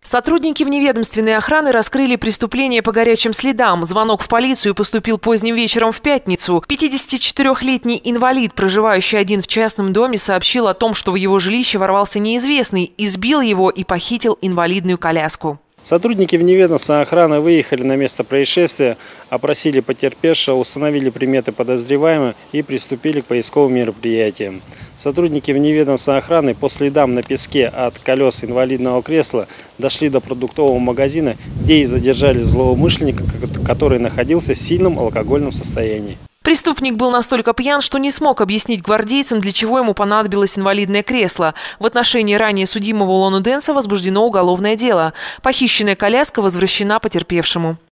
Сотрудники вневедомственной охраны раскрыли преступление по горячим следам. Звонок в полицию поступил поздним вечером в пятницу. 54-летний инвалид, проживающий один в частном доме, сообщил о том, что в его жилище ворвался неизвестный, избил его и похитил инвалидную коляску. Сотрудники вневедомственной охраны выехали на место происшествия, опросили потерпевшего, установили приметы подозреваемого и приступили к поисковым мероприятиям. Сотрудники вневедомственной охраны по следам на песке от колес инвалидного кресла дошли до продуктового магазина, где и задержали злоумышленника, который находился в сильном алкогольном состоянии. Преступник был настолько пьян, что не смог объяснить гвардейцам, для чего ему понадобилось инвалидное кресло. В отношении ранее судимого Улан-Удэнса возбуждено уголовное дело. Похищенная коляска возвращена потерпевшему.